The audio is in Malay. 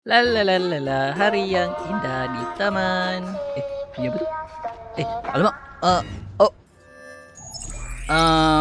Lalalala, hari yang indah di taman. Bunyi apa tu? Alamak. Oh.